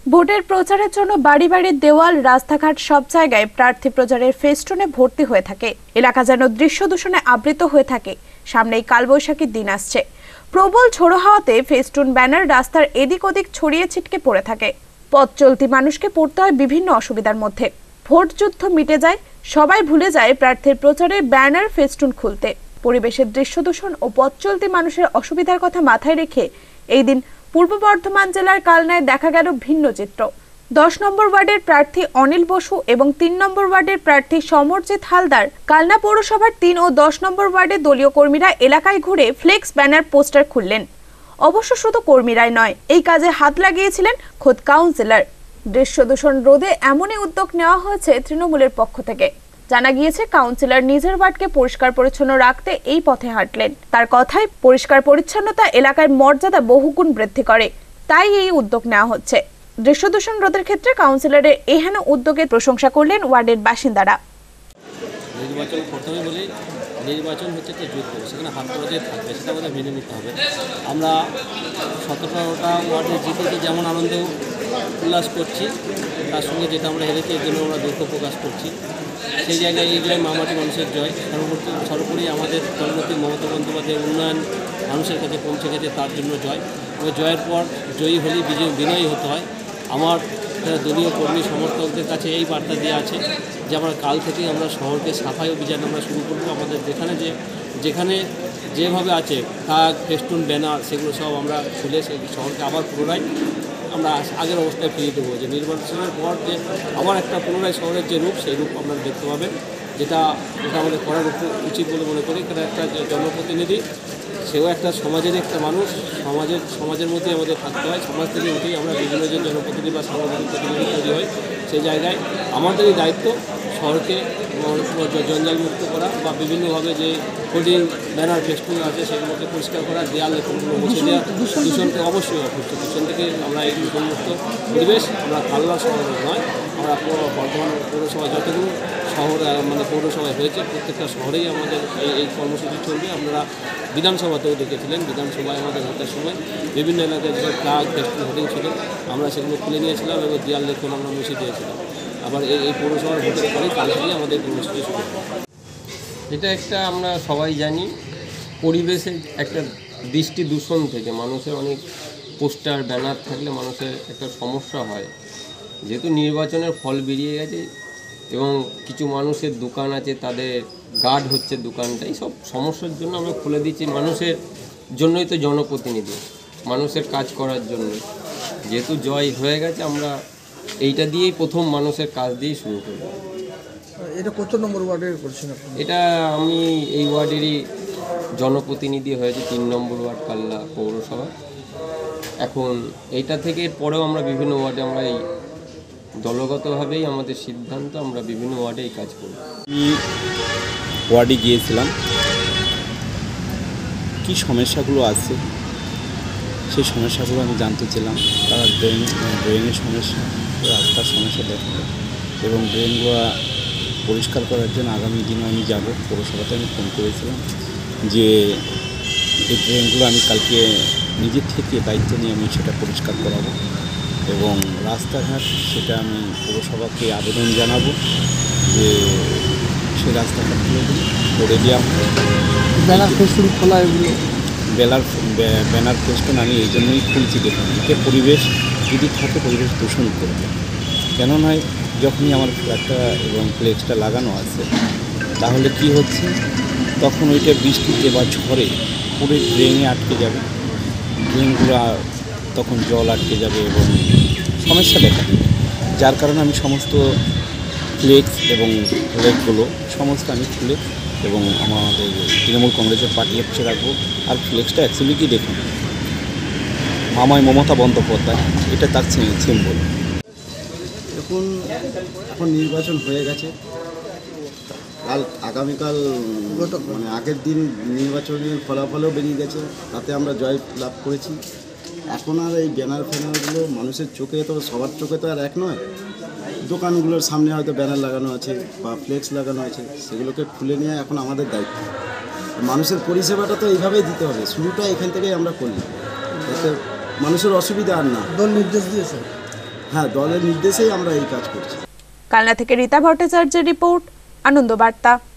ভোটের প্রচারের জন্য বাড়ি বাড়ির দেওয়াল, রাস্তাঘাট সব জায়গায় প্রার্থী প্রচারের ফেস্টুনে ভর্তি হয়ে থাকে। এলাকা যেন দৃশ্য দূষণে আবৃত হয়ে থাকে। সামনেই কালবৈশাখীর দিন আসছে। প্রবল ঝোড়ো হাওয়াতে ফেস্টুন, ব্যানার রাস্তার এদিক ওদিক ছড়িয়ে ছিটকে পড়ে থাকে। পথ চলতি মানুষকে পড়তে হয় বিভিন্ন অসুবিধার মধ্যে। ভোট যুদ্ধ মিটে যায়, সবাই ভুলে যায় প্রার্থীর প্রচারের ব্যানার, ফেস্টুন খুলতে। পরিবেশের দৃশ্য দূষণ ও পথ চলতি মানুষের অসুবিধার কথা মাথায় রেখে এই দিন পূর্ব বর্ধমান জেলার কালনায় দেখা গেল ভিন্ন চিত্র। 10 নম্বর ওয়ার্ডের প্রার্থী অনিল বসু এবং 3 নম্বর ওয়ার্ডের প্রার্থী সমরজিৎ হালদার কালনা পৌরসভার 3 ও 10 নম্বর ওয়ার্ডের দলীয় কর্মীরা এলাকায় ঘুরে ফ্লেক্স, ব্যানার, পোস্টার খুললেন। অবশ্য শুধু কর্মীরাই নয়, এই কাজে হাত লাগিয়েছিলেন খোদ কাউন্সিলর। দৃশ্য দূষণ রোধে এমনই উদ্যোগ নেওয়া হয়েছে তৃণমূলের পক্ষ থেকে। জানা গিয়েছে, কাউন্সিলর নিজের ওয়ার্ডকে পরিষ্কার পরিচ্ছন্ন রাখতে এই পথে হাঁটলেন। তার কথায়, পরিষ্কার পরিচ্ছন্নতা এলাকার মর্যাদা বহুগুণ বৃদ্ধি করে, তাই এই উদ্যোগ নেওয়া হচ্ছে। দৃশ্য দূষণ রোধের ক্ষেত্রে কাউন্সিলরের এহেন উদ্যোগের প্রশংসা করলেন ওয়ার্ডের বাসিন্দারা। নির্বাচন প্রথমে বলি, নির্বাচন হচ্ছে একটা যুদ্ধ, সেখানে হাত ধরে থাকবে, সেটা আমাদের মেনে নিতে হবে। আমরা 17টা ওয়ার্ডে জিতেছি, যেমন আনন্দ উল্লাস করছি, তার সঙ্গে যেটা আমরা হেরেছি এর জন্য আমরা দুঃখ প্রকাশ করছি। সেই জায়গায় এই জয় মামাটি মানুষের জয়। সর্বোপরি আমাদের দলনেত্রী মমতা বন্দ্যোপাধ্যায়ের উন্নয়ন মানুষের কাছে পৌঁছে গেছে, তার জন্য জয়। তবে জয়ের পর জয়ী হলে বিনয়ী হতে হয়। আমার দলীয় কর্মী সমর্থকদের কাছে এই বার্তা দেওয়া আছে যে আমরা কাল থেকেই আমরা শহরকে সাফাই অভিযান আমরা শুরু করবো। আমাদের যেখানে যেভাবে আছে ফ্ল্যাগ, ফেস্টুন, ব্যানার, সেগুলো সব আমরা খুলে সেই শহরকে আবার পুনরায় আমরা আগের অবস্থায় ফিরিয়ে দেবো। যে নির্বাচনের পর যে আবার একটা পুনরায় শহরের যে রূপ, সেই রূপ আপনারা দেখতে পাবেন। যেটা আমাদের করার উচিত বলে মনে করি। কারণ একটা জনপ্রতিনিধি, সেও একটা সমাজের একটা মানুষ, সমাজের মধ্যেই আমাদের থাকতে হয়। সমাজ থেকে উঠেই আমরা বিভিন্ন যে জনপ্রতিনিধি বা সামাজিক প্রতিনিধি তৈরি হয়। সেই জায়গায় আমাদেরই দায়িত্ব শহরকে জঞ্জালমুক্ত করা বা বিভিন্নভাবে যে হোর্ডিং, ব্যানার, ফেস্টুন আছে সেগুলোকে পরিষ্কার করা, দেয়াল লেখাগুলো মুছে দেওয়া। দূষণকে অবশ্যই অসুস্থ, দূষণ থেকে আমরা এই দূষণমুক্ত পরিবেশ আমরা কালনা শহর নয়, আমরা বর্ধমান পৌরসভা যতগুলো শহর পৌরসভায় হয়েছে প্রত্যেকটা শহরেই আমাদের এই কর্মসূচি চলবে। আপনারা বিধানসভাতেও দেখেছিলেন, বিধানসভায় আমাদের ভোটের সময় বিভিন্ন এলাকায় যে ফ্ল্যাগ, ফেস্টুন, হোর্ডিং ছিল, আমরা সেগুলো খুলে নিয়েছিলাম এবং দেয়াল লেখন আমরা মুছে দিয়েছিলাম। আবার এই পৌরসভার ভোটের পরে কাল থেকে আমাদের কর্মসূচি শুরু হবে। এটা একটা আমরা সবাই জানি, পরিবেশের একটা দৃষ্টি দূষণ থেকে মানুষের অনেক পোস্টার, ব্যানার থাকলে মানুষের একটা সমস্যা হয়। যেহেতু নির্বাচনের ফল বেরিয়ে গেছে এবং কিছু মানুষের দোকান আছে, তাদের গার্ড হচ্ছে দোকানটা, এই সব সমস্যার জন্য আমরা খুলে দিচ্ছি। মানুষের জন্যই তো জনপ্রতিনিধি, মানুষের কাজ করার জন্য। যেহেতু জয় হয়ে গেছে, আমরা এইটা দিয়েই প্রথম মানুষের কাজ দিয়েই শুরু করব। এটা কত নম্বর ওয়ার্ডের করছেন আপনি? এটা আমি এই ওয়ার্ডেরই জনপ্রতিনিধি হয়েছে, 3 নম্বর ওয়ার্ড কালনা পৌরসভা। এখন এইটা থেকে পরেও আমরা বিভিন্ন ওয়ার্ডে আমরা এই দলগতভাবেই আমাদের সিদ্ধান্ত, আমরা বিভিন্ন ওয়ার্ডে এই কাজ করি। আমি ওয়ার্ডে গিয়েছিলাম, কি সমস্যাগুলো আছে সেই সমস্যাগুলো আমি জানতে চাইলাম। তারা ড্রেনের সমস্যা, রাস্তার সমস্যা দেখাবে এবং ড্রেনগুলো পরিষ্কার করার জন্য আগামী দিনে আমি যাব। পৌরসভাতে আমি ফোন করেছিলাম যে এই ড্রেনগুলো আমি কালকে নিজের থেকে দায়িত্ব নিয়ে আমি সেটা পরিষ্কার করাবো এবং রাস্তাঘাট সেটা আমি পৌরসভাকে আবেদন জানাবো যে সেই রাস্তাঘাটগুলো করে দেওয়া হয়। ব্যানার, ফেস্টুন খোলা, এগুলো ব্যানার ফেস্টুন আমি এই জন্যই খুলছি, দেখুন এতে পরিবেশ যদি থাকে পরিবেশ দূষণ করবে। কেন নয়, যখনই আমার ফ্ল্যাগটা এবং ফ্লেক্সটা লাগানো আছে তাহলে কি হচ্ছে, তখন ওইটা বৃষ্টিতে বা ঝড়ে পুরো ড্রেনে আটকে যাবে, ড্রেনগুলো তখন জল আটকে যাবে এবং সমস্যা দেখা দেবে। যার কারণে আমি সমস্ত ফ্লেক্স এবং ফ্ল্যাগগুলো সমস্ত আমি খুলে এবং আমাদের তৃণমূল কংগ্রেসের পার্টি অফিসে রাখবো। আর ফ্লেক্সটা অ্যাকচুয়ালি কি দেখুন, মামাই মমতা বন্দ্যোপাধ্যায়, এটা তার সিম্বল। এখন নির্বাচন হয়ে গেছে, আগামীকাল আগের দিন নির্বাচনের ফলাফলও বেরিয়ে গেছে, তাতে আমরা জয় লাভ করেছি। এখন আর এই ব্যানার ফ্যানারগুলো মানুষের চোখে তো, সবার চোখে তো আর এক নয়। দোকানগুলোর সামনে হয়তো ব্যানার লাগানো আছে বা ফ্লেক্স লাগানো আছে, সেগুলোকে খুলে নেওয়া এখন আমাদের দায়িত্ব। মানুষের পরিষেবাটা তো এইভাবেই দিতে হবে, শুরুটা এখান থেকেই আমরা করি, যাতে মানুষের অসুবিধা আর না। দল নির্দেশ দিয়েছে, হ্যাঁ, দলের নির্দেশেই আমরা এই কাজ করছি। কালনা থেকে রীতা ভট্টাচার্যের রিপোর্ট, আনন্দ বার্তা।